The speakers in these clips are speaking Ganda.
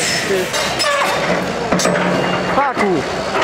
Patu.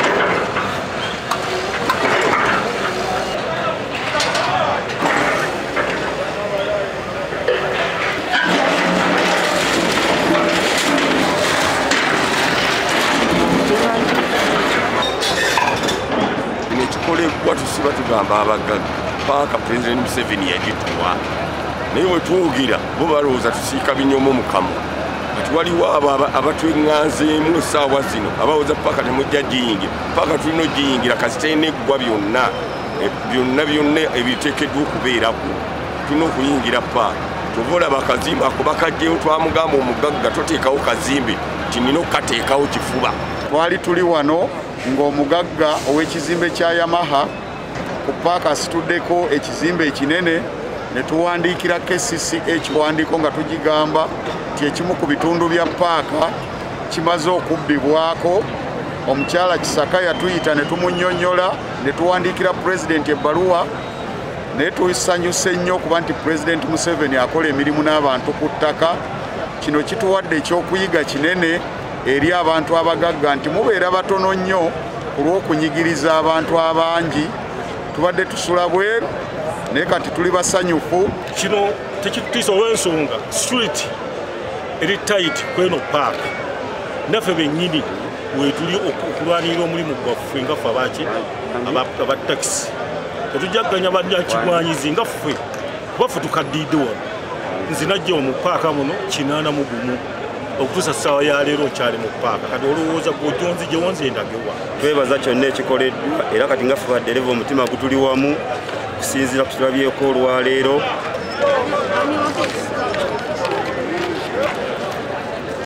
Nekikolebwa tusiba tugamba abagagga paaka President Museveni yagituwa naye wetwogera bo balowooza tusiika binyomo mu kamwa kati waliwo abo abatweŋŋanzeemu essaawa zino abawooza paaka temujja giyingira paaka tulina ogiyingira kasitena eggwa byonna ebiteekeddwa okubeerako tulina okuyingira paaka tuva olaba akazimbe ako bakajjeyo twamugamba omugagga toteekawo kazimbe kinina okukateekawo kifuba. Twali tuli wano ng'omugagga ow'ekizimbe kya Yamaha ku paaka asituddeko ekizimbe ekinene ne tuwandiikira KCCA ekiwandiiko nga tugigamba nti ekimu ku bitundu bya paaka kimaze okubbibwako. Omukyala Kisaka yatuyita ne tumunnyonnyola ne tuwandiikira pulezidenti ebbaluwa naye tusanyuse nnyo okuba nti Pulezidenti Museveni akola emirimu n'abantu ku ttaka. Kino kituwadde ekyokuyiga kinene eri abantu abagagga nti mubeera batono nnyo ku lw'okunyigiriza abantu abangi. Tubadde tusula bweru naye kati tuli basanyufu. Kino tekitutiisa olw'ensonga street eri tight kweno paaka naffe bennyini wetuli okulwanirira omulimu gwaffe nga ffe abaki abatakisi tetujjaganya bannakigwanyizi nga ffe kuba ffe tukaddiidde wano. Nze najja mu paaka muno 81 okutuusa ssaawa ya leero nkyali mu paaka kati olowooza gwojonzi gye wonzendagewa. Twebaza kyonna ekikoleddwa era kati nga ffe baddereva omutima gutuli wamu kusinziira ku tulabyeko olwaleero.